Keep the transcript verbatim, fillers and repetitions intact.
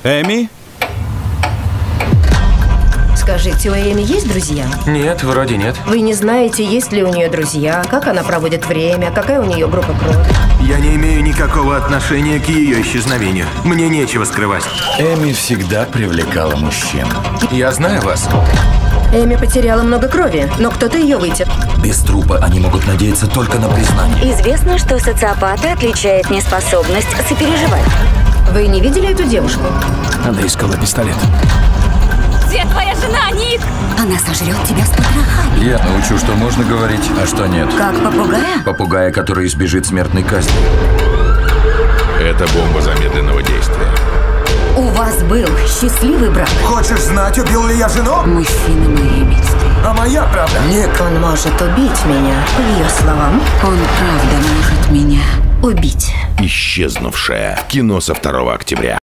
Эми? Скажите, у Эми есть друзья? Нет, вроде нет. Вы не знаете, есть ли у нее друзья, как она проводит время, какая у нее группа крови? Я не имею никакого отношения к ее исчезновению. Мне нечего скрывать. Эми всегда привлекала мужчин. Я знаю вас. Эми потеряла много крови, но кто-то ее вытер. Без трупа они могут надеяться только на признание. Известно, что социопата отличает неспособность сопереживать. Вы не видели эту девушку? Она искала пистолет. Где твоя жена, Ник? Она сожрет тебя с потрохами. Я научу, что можно говорить, а что нет. Как попугая? Попугая, который избежит смертной казни. Это бомба замедленного действия. У вас был счастливый брак. Хочешь знать, убил ли я жену? Мужчина моей мечты. А моя правда? Ник! Он может убить меня, по ее словам. Он правда может меня Убить. Исчезнувшая. В кино со второго октября.